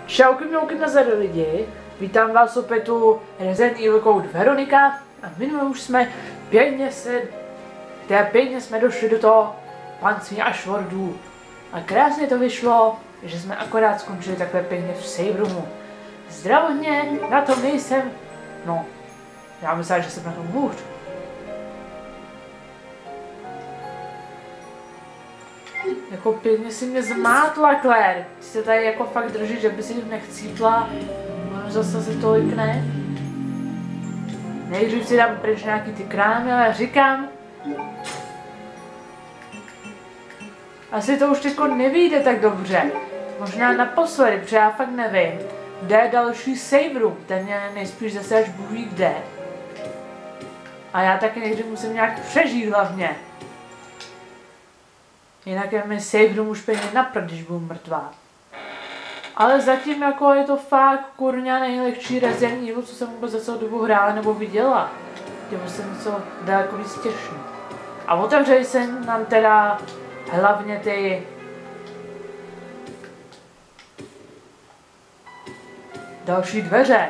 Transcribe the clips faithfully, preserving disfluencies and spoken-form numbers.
Čauky mňouky nazdar lidi, vítám vás opět u Resident Evil Code Veronika a minule už jsme pěkně se, teda pěkně jsme došli do toho panství Ashwardů a krásně to vyšlo, že jsme akorát skončili takhle pěkně v save roomu. Zdravotně na tom nejsem, no, já myslím, že jsem na tom hůř. Jako pěkně si mě zmátla, Claire. Ty se tady jako fakt drží, že by si nechcípla. Ono zase se tolik ne. Nejdřív si dám pryč nějaký ty krámy, ale říkám... Asi to už teďko nevyjde tak dobře. Možná naposledy, protože já fakt nevím. Kde je další save room? Ten je nejspíš zase až bůh ví kde. A já taky někdy musím nějak přežít hlavně. Jinak je mi save room už pěkně naprd, když budu mrtvá. Ale zatím jako je to fakt kurňa nejlehčí Resident Evil, co jsem vůbec za celou dobu hrála nebo viděla. Těmu jsem něco daleko víc těšný. A otevřeli se nám teda hlavně ty... další dveře.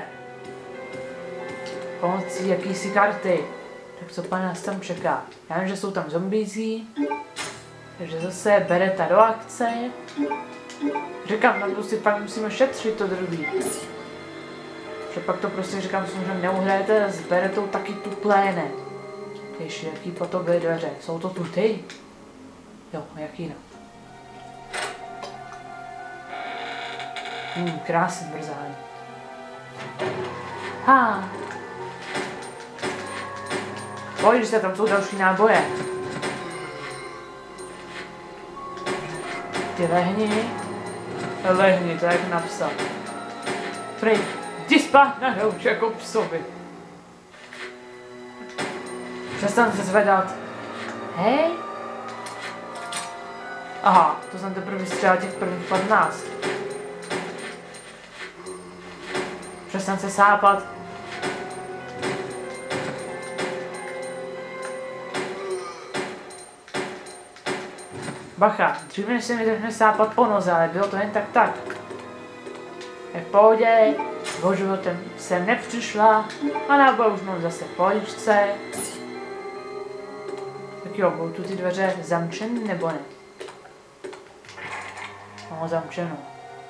Pomocí jakýsi karty. Tak co pan nás tam čeká? Já vím, že jsou tam zombízí. Takže zase bereta do akce. Říkám, na to si pak musíme šetřit to druhý. Že pak to prostě říkám, že možná neuhrajete s beretou taky tu pléne. Ještě jaký potom byly dveře. Jsou to tu ty? Jo, jaký jinak. Hmm, krásný brzání. Ha. Pojď se, tam jsou další náboje. Ty lehni, lehni, to je jak napsat. Prej, jdi spát na hrouč jako psovi. Přestan se zvedat. Hej? Aha, to jsem teprve vystřelil těch prvních patnáct. Přestan se sápat. Bacha, dřív než se mi začne sápat po noze, ale bylo to jen tak tak. Je v pohodě, o životem jsem nepřišla a náboj už mám zase v pohodičce. Tak jo, budou tu ty dveře zamčený nebo ne? No, zamčeno.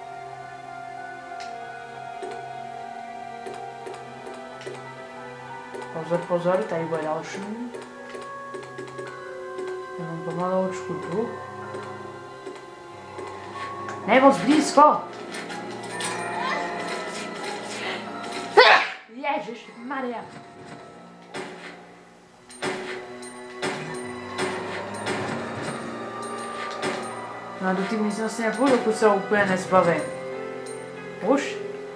Pozor, pozor, tady bude další. Já mám pomaloučku tu. Ne moc blízko! Ježiš Maria! No a do té místnosti nepůjdu, dokud se úplně nezbavím. Už?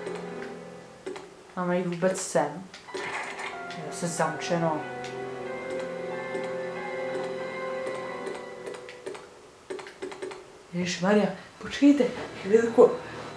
Máme jít vůbec sem. Je zase zamčeno. Ježišmarja, počkejte, chvilku.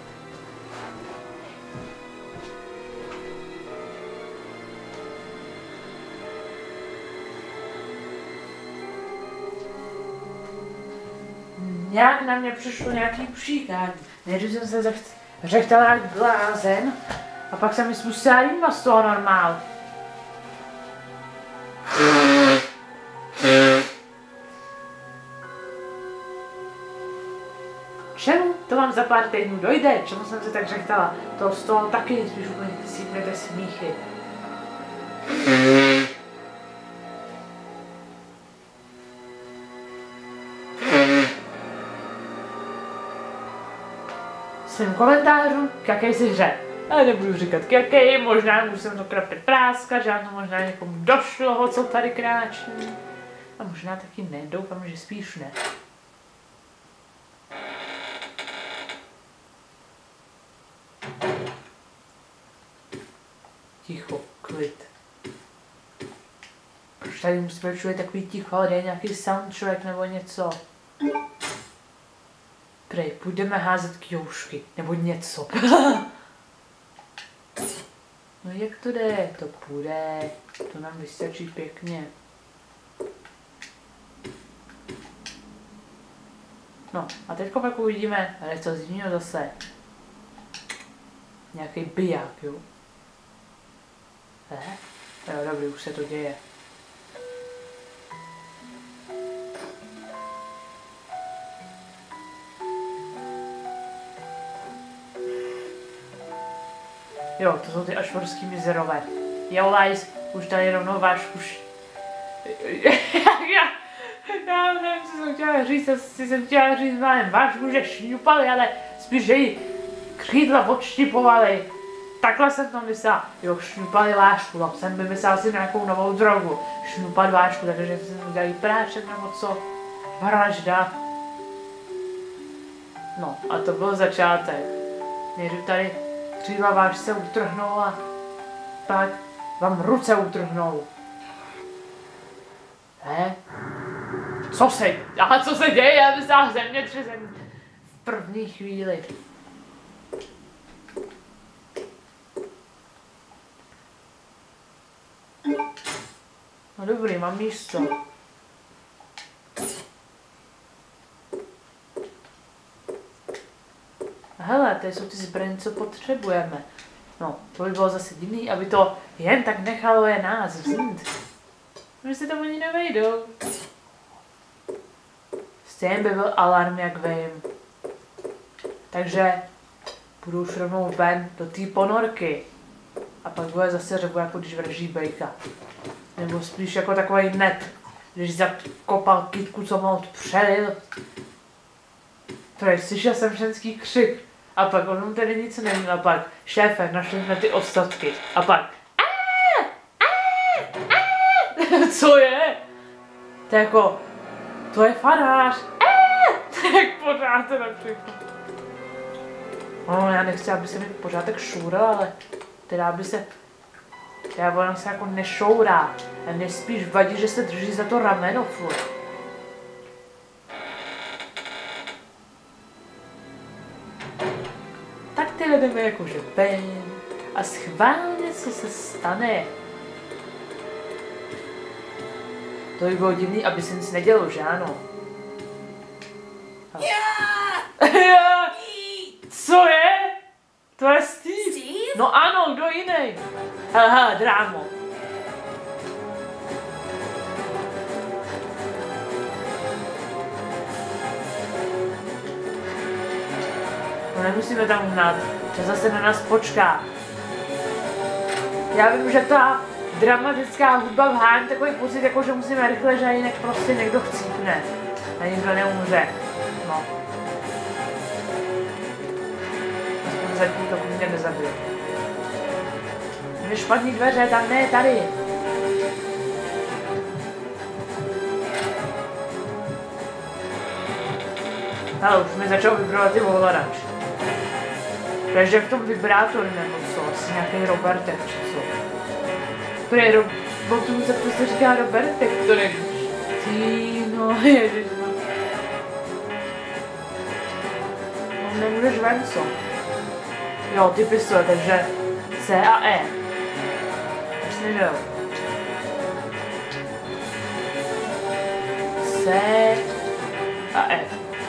Nějak na mě přišlo nějaký příkaz. Nejdřív jsem se řechtal jak blázen a pak se mi spustila rýma z toho normálu. Čemu? To vám za pár týdnů dojde, čemu jsem se tak řechtala. To z toho taky spíš úplně sípnete smíchy. Svým komentářům k jakési hře. Ale nebudu říkat k jaké, možná musím to krapit práskat, žádno možná někomu došlo, co tady kráčí. A možná taky ne, doufám, že spíš ne. Ticho, klid. Proč tady musíme čujet takový ticho, ale nějaký soundtrack nebo něco? Prej, půjdeme házet kjoušky, nebo něco. No jak to jde? To půjde. To nám vystačí pěkně. No, a teďko pak uvidíme recenzního zase. Nějaký biják, jo. Eh? Jo, dobrý, už se to děje. Jo, to jsou ty ašvorský mizerové. Jo, Lajs, už tady rovnou váš už... já, já nevím, co jsem chtěla říct, asi jsem chtěla říct, nevím, váš muže šňupali, ale spíš, že jí křídla odštipovali. Takhle jsem to myslela. Jo, šňupali vášku, no, jsem vymyslela si nějakou novou drogu. Šňupat vášku, takže jsem udělali prášek nebo co. Vražda. No, a to byl začátek. Někdy tady křídla vášce utrhnou a pak vám ruce utrhnou. He? Co se, aha, co se děje? Já myslela zemětřesení v první chvíli. No dobrý, mám místo. Hele, tady jsou ty zbraně, co potřebujeme. No, to by bylo zase divný, aby to jen tak nechalo je nás vzít. Že si tam ani nevejdou. Stejně by byl alarm, jak vím. Takže budu už rovnou ven do té ponorky. A pak bude zase řevu, jako když vraží bejka. Nebo spíš jako takový net, když zakopal kytku, co moc přelil. Prej, slyšel jsem ženský křik. A pak on mu tady nic neměl. A pak šéfe, našli jsme ty ostatky. A pak aaaa, aaaa, aaaa. Co je? To je jako, to je farář. Aaaa. Tak pořád to například. No, já nechci, aby se mi pořád tak šoural, ale teda aby se, já ona se jako nešourá. A mě spíš vadí, že se drží za to rameno furt. Tak tyhle jdeme jakože ven a schválně, co se stane. To by bylo divný, aby se nic nedělo, že ano? Co je? To je Steve. Steve? No ano, kdo jiný? Haha, drámo. No nemusíme tam hnát, že zase na nás počká. Já vím, že ta dramatická hudba vhání takový pocit, jako že musíme rychle, že jinak prostě někdo chcípne. A nikdo neumře. No. Aspoň zatím to mě nezabije. Mě špatný dveře, tam ne, tady. Ale už mi začal vibrovat i ovladač. Takže v tom vibrátor nebo co, asi nějaký Robertek či co. To je robotu se prostě říká Robertek, to nevíš. Ty, no ježišma. No nemůžeš ven, co? Jo, ty pistole, takže C a E. Jasně, že jo. C a F.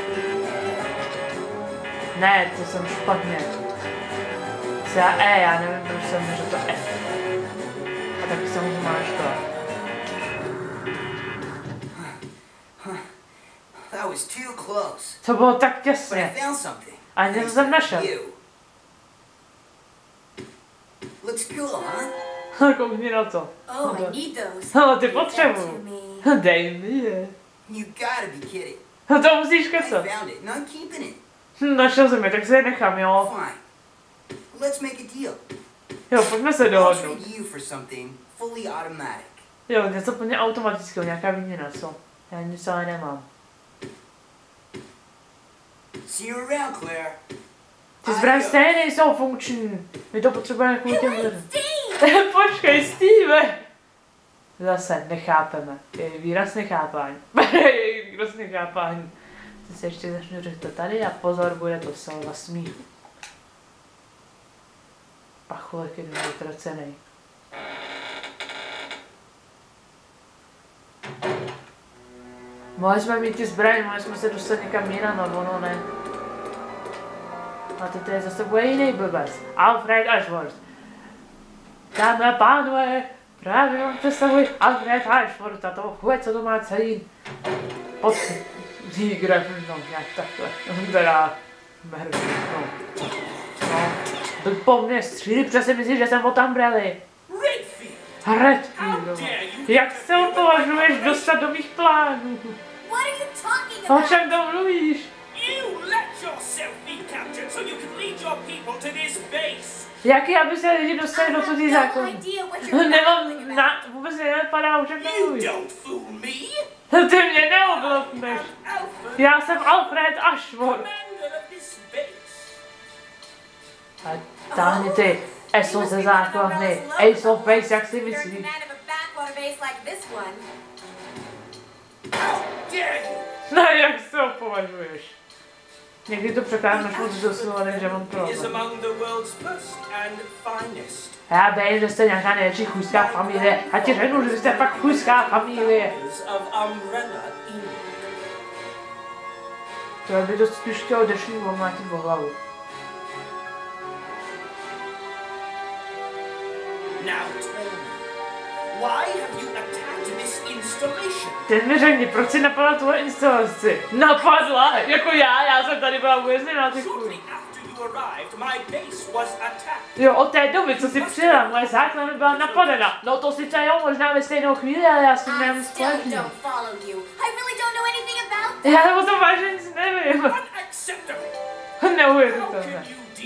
Ne, to jsem špatně. C a E, já nevím, proč jsem řekl to F. A taky jsem už máš to. That was too close. To bylo tak But I těsně. found something. A něco jsem našel. You. Looks cool, huh? Koukni na to. Oh, I need those. No, ty Give them potřebuju. to me. Dej mi je. You gotta be kidding. No to musíš I kecat. found it, and I'm keeping it. Našel jsem je, tak se je nechám, jo. Fine. Let's make a deal. Jo, pojďme se I'll dohodnout. trade you for something fully automatic. Jo, něco plně automatického, nějaká výměna, co? Já nic ale nemám. See you around, Claire. Ty zbraně stejně nejsou funkční. My to potřebujeme kvůli těm lidem. Steve! Počkej, Steve! Zase nechápeme. Je výraz nechápání. Je výraz nechápání. Teď se ještě začnu říct tady a pozor, bude to salva smíchu. Pachulek je vytracený. Mohli jsme mít ty zbraně, mohli jsme se dostat někam jinam, ale ono ne. A teď je zase bude jiný blbec. Alfred Ashworth. Dámy a pánové, právě vám představuji Alfred Ashworth a toho chuj, co to má celý pod dígrem, no nějak takhle. Teda, no. No, byl po mně stříli, protože si myslíš, že jsem od Umbrelly. Redfield, jak se opovažuješ dostat do mých plánů? O čem to mluvíš? Jaký, aby se lidi dostali do cudzí zákonu? Nemám, na, vůbec nenapadá, o čem to mluvíš. Ty mě neoblokneš. Já jsem Alfred Ashworth. A táhni ty eso ze základny, Ace of Base, jak si myslíš? No jak se ho považuješ? Někdy to překládáš moc doslova, že mám problém. Já vím, že jste nějaká největší chujská familie. A ti řeknu, že jste fakt chujská familie. To by to spíš chtělo dešní omlátit po hlavu. Ten mi řekni, proč si napadla tuhle instalaci? Napadla? Jako já, já jsem tady byla uvězněná, ty chuj. Jo, od té doby, co si přijela, moje základna byla napadena. No to sice jo, možná ve stejnou chvíli, ale já si nemám společně. Já o tom vážně nic nevím. Neuvěřitelné.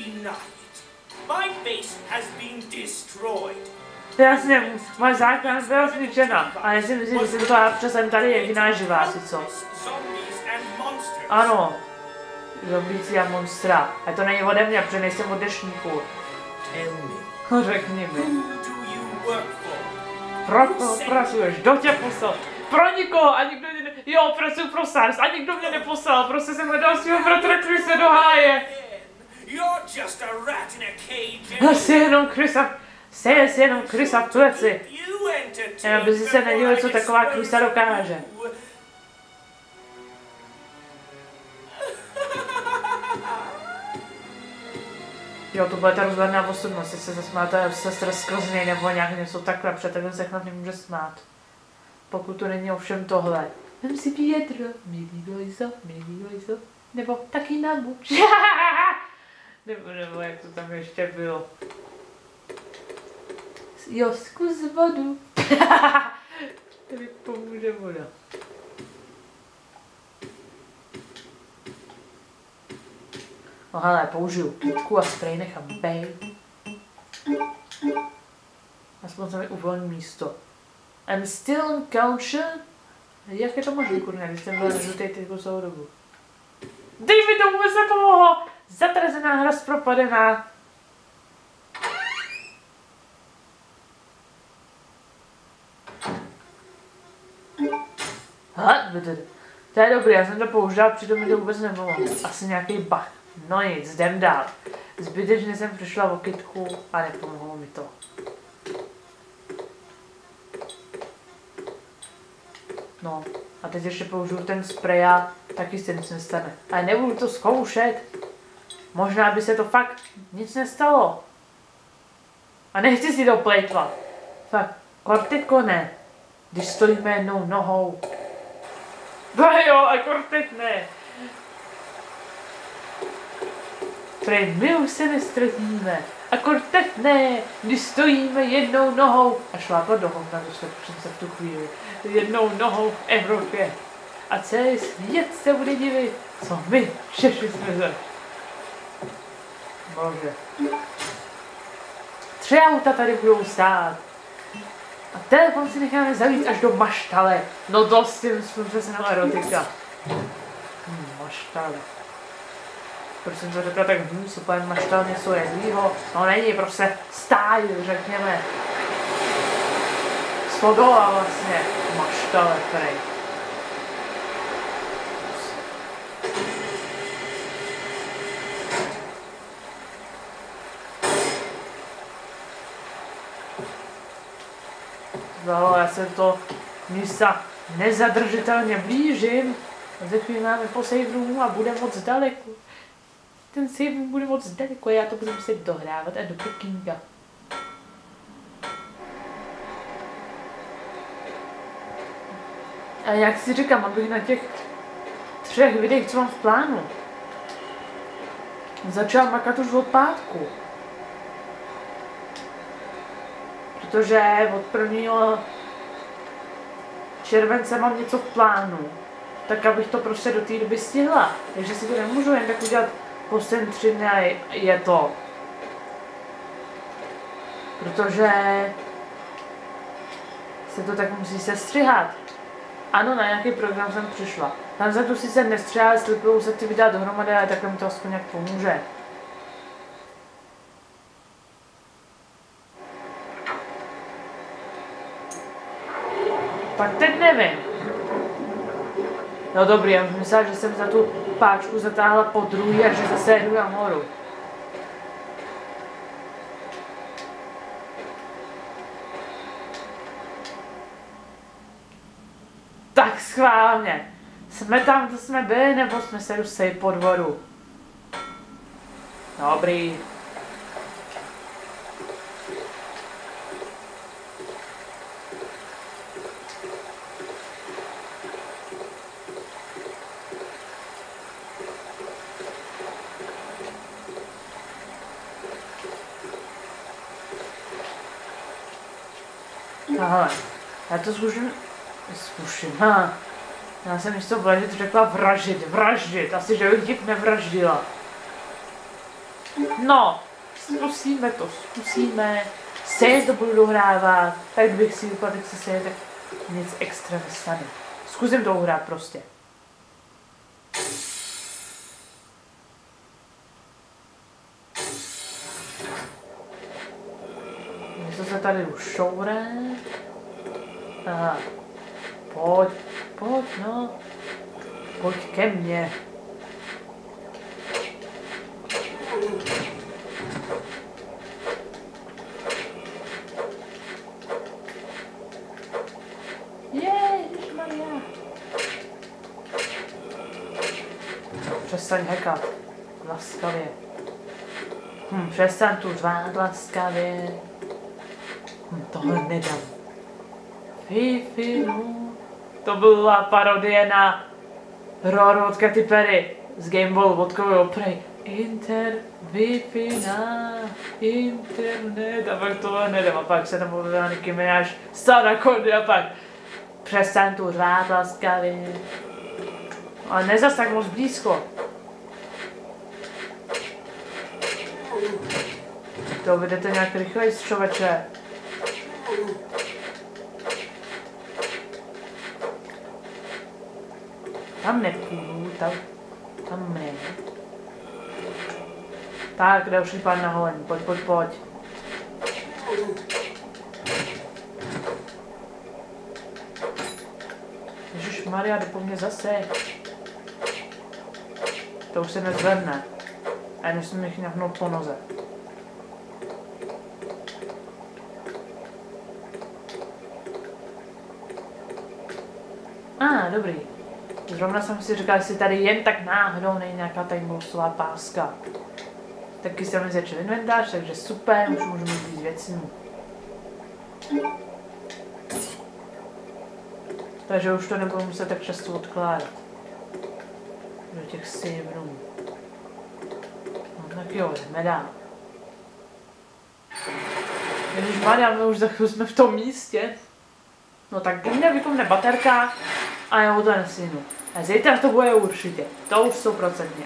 Jasně, moje základna byla zničena, ale já si myslím, že jsem to já přesem tady jediná živá, si co? Ano, zombíci a monstra. A to není ode mě, protože nejsem od dešníku. Řekni mi. Pro koho pracuješ? Kdo tě poslal? Pro nikoho a nikdo mě ne... Jo, pracuji pro SARS a nikdo mě neposlal, prostě jsem hledal svého bratra, který se do háje. Jsi jenom krysa... Jsi jenom krysa v kleci. Jenom by si se nedíval, co taková krysa dokáže. Jo, to bude ta rozhledná osobnost, jestli se smáte sestra skrz něj nebo nějak něco takhle, protože takhle se chlap nemůže smát. Pokud to není ovšem tohle. Vem si Pietro, milý Lojzo, milý Lojzo, nebo taky nabuč. nebo, nebo jak to tam ještě bylo. Jo, zkus vodu. To mi pomůže voda. No hele, použiju kytku a spray nechám bejt. Aspoň se mi uvolní místo. I'm still unconscious. Jak je to možné, kurně, když jsem byl nežlutej tyku celou dobu. Dej mi to vůbec nepomohlo! Zatrazená hra zpropadená. Ha, to je dobrý, já jsem to použil, přitom mi to vůbec nepomohlo. Asi nějaký bug. No nic, jdem dál. Zbytečně jsem přišla o kytku a nepomohlo mi to. No, a teď ještě použiju ten spray a taky se nic nestane. Ale nebudu to zkoušet. Možná by se to fakt nic nestalo. A nechci si to plejtvat. Fakt, kortitko ne. Když stojíme jednou nohou. No jo, a kortit ne. Prej, my už se nestratíme. A kortet ne, když stojíme jednou nohou. A šlápla do hovna, to se v tu chvíli. Jednou nohou v Evropě. A celý svět se bude divit, co my Češi jsme za. Bože. Tři auta tady budou stát. A telefon si necháme zavít až do maštale. No dost s tím přesnou erotika. Hm, maštale. Proč jsem to řekla tak hm, super, maštal něco jedlýho. No není, prostě style, řekněme. Stodola vlastně. Maštale, prej. No, já se to místa nezadržitelně blížím. Za chvíli máme po save roomu a bude moc daleko. ten save bude moc daleko, já to budu muset dohrávat a do pekínka. A jak si říkám, abych na těch třech videích, co mám v plánu, začal makat už od pátku. Protože od prvního července mám něco v plánu, tak abych to prostě do té doby stihla. Takže si to nemůžu jen tak udělat po tři dny a je to. Protože se to tak musí sestřihat. Ano, na nějaký program jsem přišla. Tam za tu si se nestřihá, slipuju se ty videa dohromady, ale takhle mi to aspoň nějak pomůže. Tak teď nevím. No dobrý, já myslela, že jsem za tu páčku zatáhla po druhý a že zase jedu nahoru. Tak schválně. Jsme tam, kde jsme byli, nebo jsme se dostali po dvoru? Dobrý. Tahle, já to zkuším, zkuším, ha. Já jsem místo vraždit řekla vraždit, vraždit, asi že bych div nevraždila. No, zkusíme to, zkusíme, stejně to budu dohrávat, tak bych si vypadl, se stejně, tak nic extra nestane. Zkusím to uhrát prostě. Něco se tady už šoure. Aha. Pojď, pojď, no. Pojď ke mně. Ježišmarja. Přestaň hekat. Laskavě. Hm, přestaň tu řvát laskavě. Hm, tohle nedám. Fifi, no. To byla parodie na Roar od Katy Perry z Game Boy vodkové opry. Inter, Wi-Fi na internet. A pak tohle nedám. A pak se tam povedala Nicki Minaj stal na kordy a pak přestaň tu řvát laskavě. Ale ne zas tak moc blízko. To vidíte nějak rychleji, člověče. Tam nepůjdu, tam, tam ne. Tak, další pán na holen, pojď, pojď, pojď. Ježišmarja, jde po mně zase. To už se nezvedne. A já musím jich nahnout po noze. A, ah, dobrý. Zrovna jsem si říkal, jestli tady jen tak náhodou není nějaká tady bonusová páska. Taky jsem mi začal inventář, takže super, už můžu mít víc věcí. Takže už to nebudu muset tak často odkládat. Do těch saveů. No tak jo, jdeme dál. Ježišmarja, my už za chvíli jsme v tom místě. No tak po mně vypomne baterka a já to nesínu. A zítra to bude určitě, to už stoprocentně.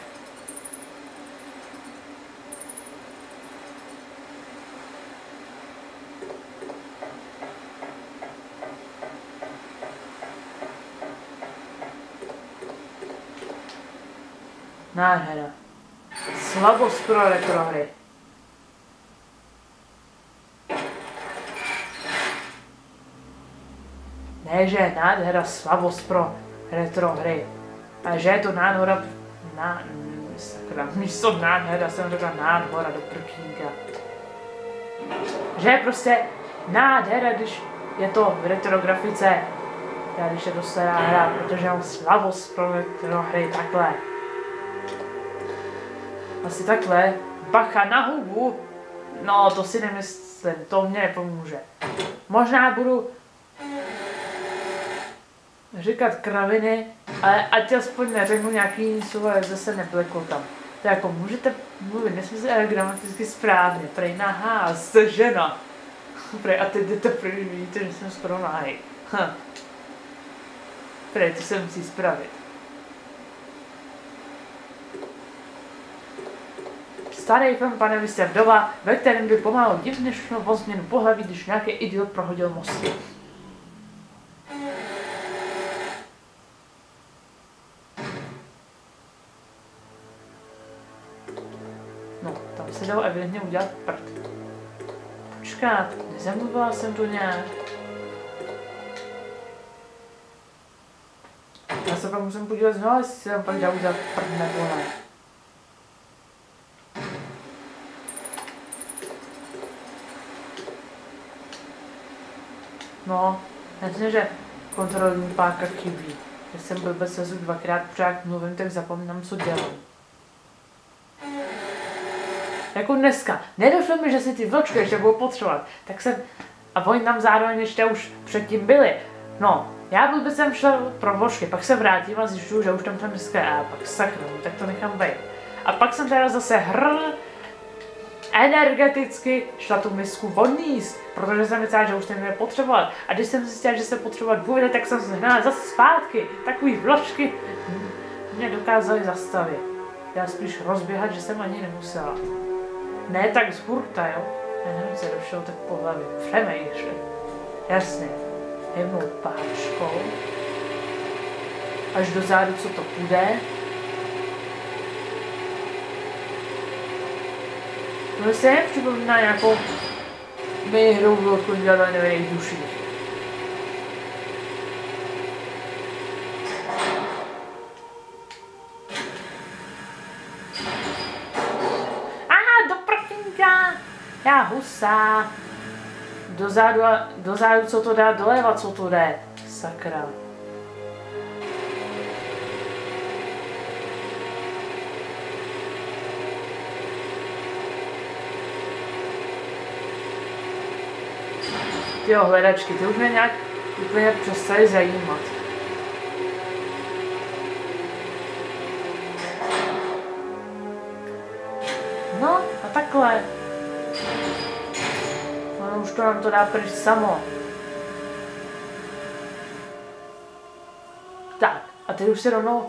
Nádhera. Slabost pro retrohry. Ne, že je nádhera, slabost pro retrohry. A že je to nádhora... Ná... Sakra, místo nádhera jsem řekla nádhora do prkínka. Že je prostě nádhera, když je to v retrografice. Já když je to stará hra, protože mám slabost pro retrohry takhle. Asi takhle. Bacha na hubu. No, to si nemyslím, to mě nepomůže. Možná budu říkat kraviny, ale ať aspoň neřeknu nějaký slovo, jak zase neplekl tam. To jako můžete mluvit nesmysl, ale gramaticky správně. Prej nahá, jste žena. Prej, a teď jdete prej, vidíte, že jsem skoro nahý. Hm. Prej, to se musí spravit. Starý film Pane, vy jste vdova, ve kterém by pomalu divně šlo o změnu pohlaví, když nějaký idiot prohodil mosty. No, tam se dalo evidentně udělat prd. Počkat, nezamluvila jsem to nějak. Já se pak musím podívat znovu, jestli se tam pak dá udělat prd nebo ne. No, jasně, že kontrolní páka chybí. Když jsem byl bez sezu dvakrát pořád mluvím, tak zapomínám, co dělám. Jako dneska. Nedošlo mi, že si ty vločky ještě budou potřebovat. Tak jsem... A oni tam zároveň ještě už předtím byli. No, já byl bych sem šel pro vločky, pak se vrátím a zjišťuju, že už tam tam dneska je. A pak sakra, tak to nechám být. A pak jsem teda zase hrl energeticky šla tu misku odníst, protože jsem myslela, že už ten nebude potřebovat. A když jsem zjistila, že se potřebovat bude, tak jsem se hnala zase zpátky. Takový vločky mě dokázaly zastavit. Já spíš rozběhat, že jsem ani nemusela. Ne tak z hurta, jo? Já nevím, co došlo tak po hlavě. Přemýšlej. Jasně. Jednou páčkou. Až do zádu, co to půjde. To se připomíná nějakou hru v lodku dělat nevěděných duší. Aha, do prkínka! Já husa! Dozadu, dozadu, co to dá, doleva, co to jde. Sakra. Tyjo, hledačky, ty už mě nějak úplně přestaly zajímat. No, a takhle. No, už to nám to dá pryč samo. Tak, a teď už se rovnou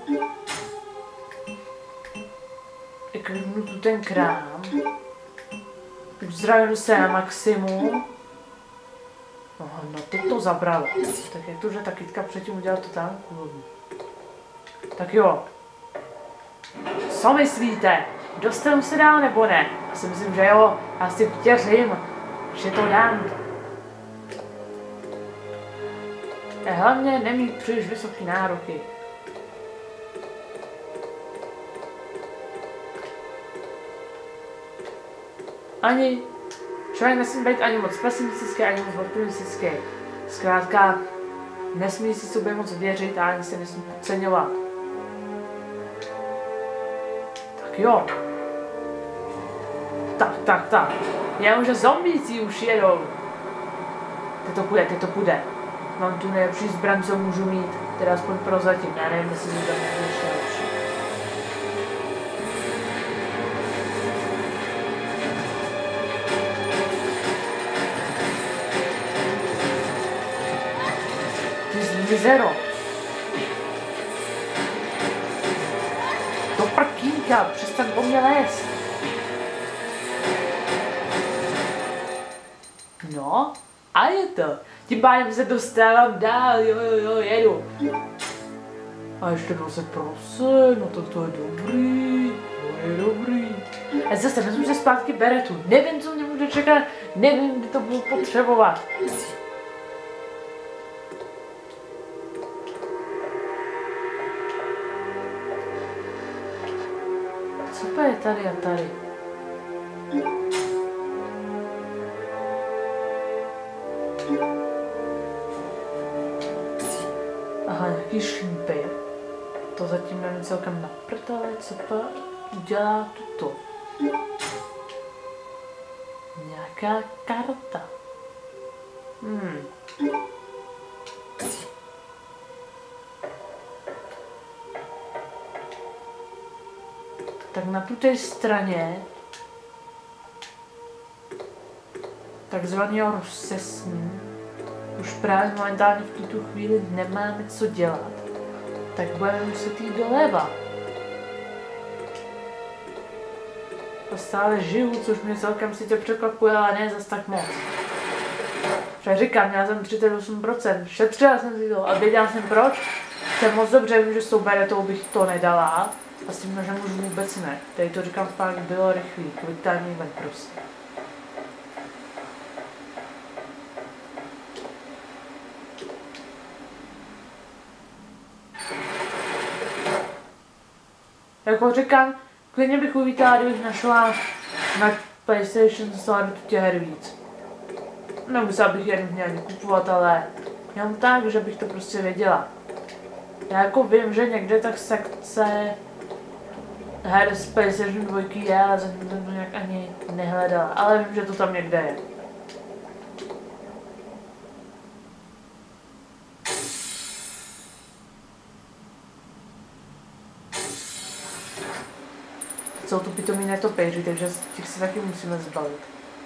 kliknu tu ten krám. Už zdravím se na maximum. No, no teď to zabralo. Tak jak to, že ta kytka předtím udělala totální kulový. Tak jo. Co myslíte? Dostanu se dál nebo ne? Já si myslím, že jo. Já si věřím, že to dám. A hlavně nemít příliš vysoké nároky. Ani člověk nesmí být ani moc pesimistický, ani moc optimistický. Zkrátka, nesmí si sobě moc věřit a ani se nesmí podceňovat. Tak jo. Tak, tak, tak. Jenomže zombíci už jedou. Teď to půjde, teď to půjde. Mám tu nejlepší zbraň, co můžu mít. Teda aspoň prozatím. Já nevím, jestli to tam je ještě lepší. Mizero. Do prkínka, přestaň po mě lézt. No, a je to. Tím pádem se dostávám dál, jo, jo, jo, jedu. A ještě dvacet procent, no to, to je dobrý, to je dobrý. A zase vezmu se zpátky beretu, nevím, co mě bude čekat, nevím, kdy to budu potřebovat. Co je tady a tady? Aha, nějaký šípy. To zatím nevím celkem na prdele, co pak? udělá tuto. Nějaká karta. Hmm. Tak na tuté straně takzvaného rozsesní už právě momentálně v tuto chvíli nemáme co dělat. Tak budeme muset jít doleva. A stále žiju, což mě celkem sice překvapuje, ale ne zas tak moc. Však říkám, měla jsem třicet osm procent, šetřila jsem si to a věděla jsem proč. Jsem moc dobře, vím, že s tou beretou bych to nedala. A s tím nožem už vůbec ne. Tady to říkám fakt, bylo rychlý, kvitání ven prostě. Jako říkám, klidně bych uvítala, kdybych našla na PlayStation Store těch her víc. Nemusela bych jen měla kupovat, ale jenom tak, že bych to prostě věděla. Já jako vím, že někde tak sekce her z PlayStation dva je, ale zatím jsem to nějak ani nehledala, ale vím, že to tam někde je. Jsou tu pitomí netopejři, takže těch se taky musíme zbavit.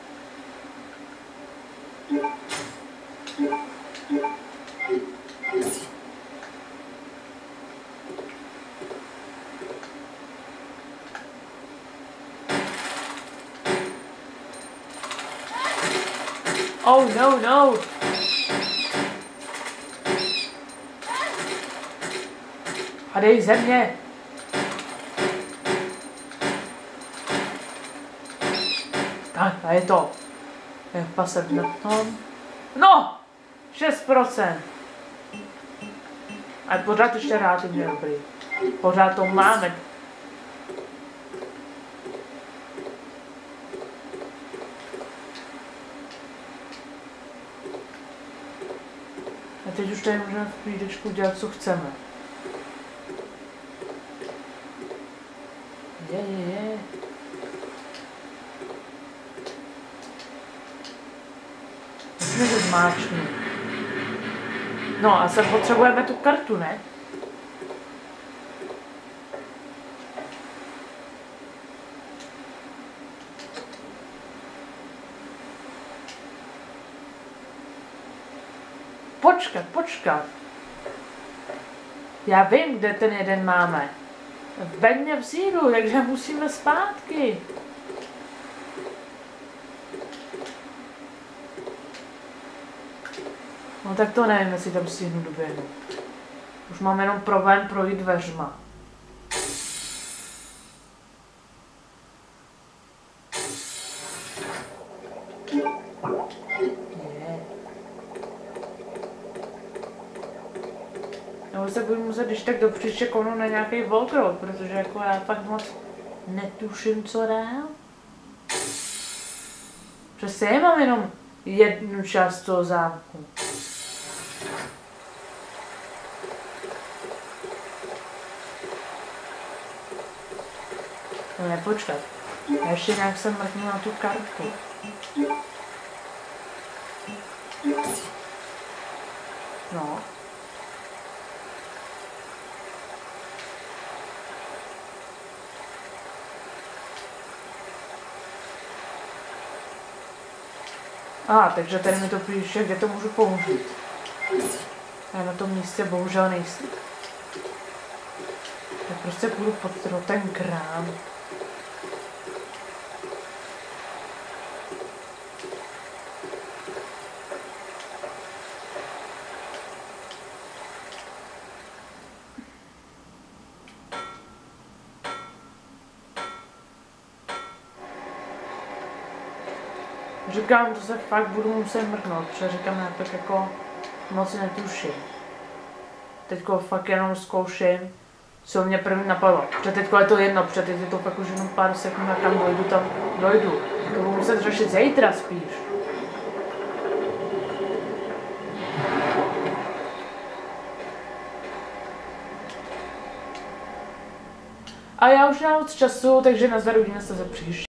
Oh no, no! A dej země! Tak, a je to. Je pasem na tom. No! šest procent. A pořád ještě relativně dobrý. Pořád to máme. A teď už tady můžeme v klídečku dělat, co chceme. Je, je, je. Musíme to zmáčknout. No a se potřebujeme tu kartu, ne? Počkat, počkat. Já vím, kde ten jeden máme. V bedně vzíru, takže musíme zpátky. No tak to nevím, jestli tam stihnu doběhnout. Už mám jenom problém projít dveřma. Je. Nebo se budu muset když tak do příště kouknout na nějaký walkroad, protože jako já fakt moc netuším, co dál. Přesně já mám jenom jednu část toho zámku. No ne, počkat. Já ještě nějak jsem mrknul na tu kartu. No. A, ah, takže tady mi to píše, kde to můžu použít. Já na tom místě bohužel nejsem. Já prostě půjdu pod ten krám. Říkám, to se fakt budu muset mrknout, protože říkám, já tak jako moc netuším. Teďko fakt jenom zkouším, co mě první napadlo. Protože teďko je to jedno, protože teď je to fakt už jenom pár sekund a kam dojdu, tam dojdu. To budu muset řešit zítra spíš. A já už nemám moc času, takže nazdar, uvidíme se za příště.